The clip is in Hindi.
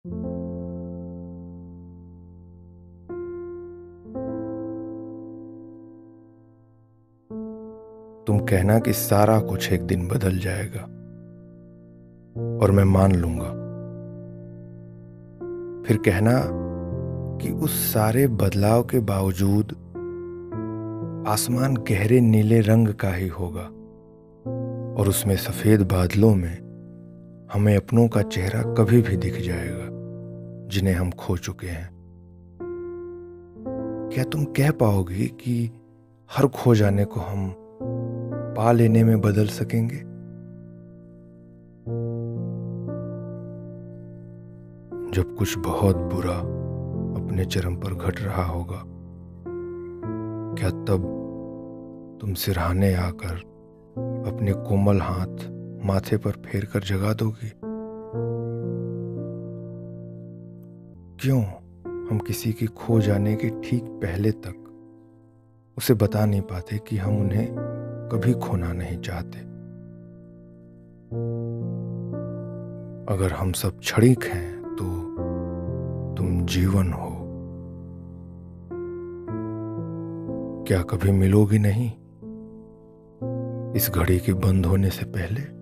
तुम कहना कि सारा कुछ एक दिन बदल जाएगा और मैं मान लूंगा। फिर कहना कि उस सारे बदलाव के बावजूद आसमान गहरे नीले रंग का ही होगा और उसमें सफेद बादलों में हमें अपनों का चेहरा कभी भी दिख जाएगा जिन्हें हम खो चुके हैं। क्या तुम कह पाओगी कि हर खो जाने को हम पा लेने में बदल सकेंगे? जब कुछ बहुत बुरा अपने चरम पर घट रहा होगा, क्या तब तुम सिरहाने आकर अपने कोमल हाथ माथे पर फेर कर जगा दोगी? क्यों हम किसी की खो जाने के ठीक पहले तक उसे बता नहीं पाते कि हम उन्हें कभी खोना नहीं चाहते? अगर हम सब क्षणिक हैं तो तुम जीवन हो। क्या कभी मिलोगी नहीं इस घड़ी के बंद होने से पहले?